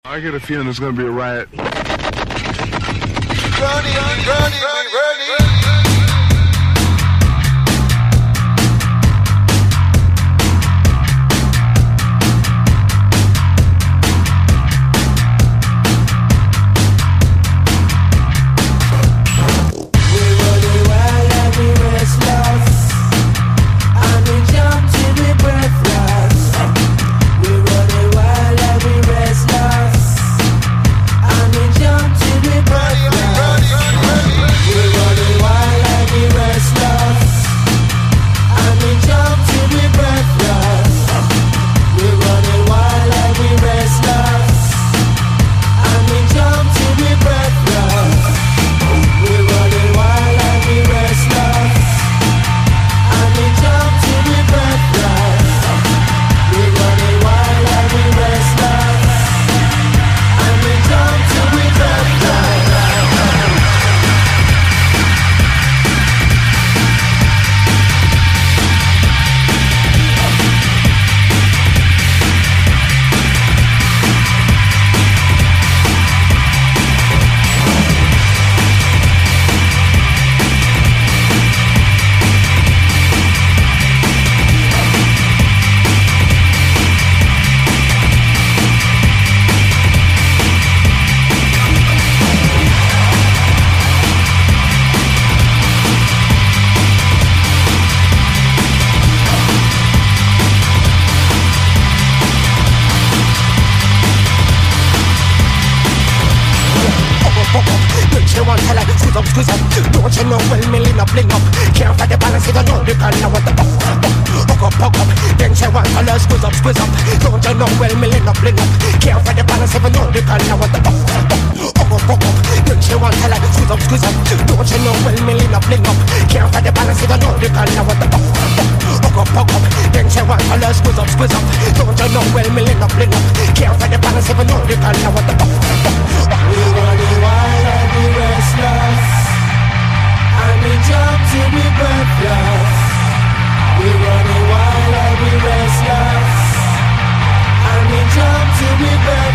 I get a feeling there's gonna be a riot. Don't you know well me lean up, bling up. Can't find the balance, you don't know the girl now what the hook up. Then she want to learn squeeze up. Don't you know well me lean up, bling up. Can't find the balance, you don't know the girl now what the hook up. Then she want to learn squeeze up. Don't you know well me lean up, bling up. Can't find the balance, you don't know the girl now what the hook up. Then she want to learn squeeze up. Don't you know well me lean up, bling up. Can't find the balance, you don't know the girl now what the We running wild and we restless. And we jump till we breathless. We running wild and we restless. And we jump till we breathless.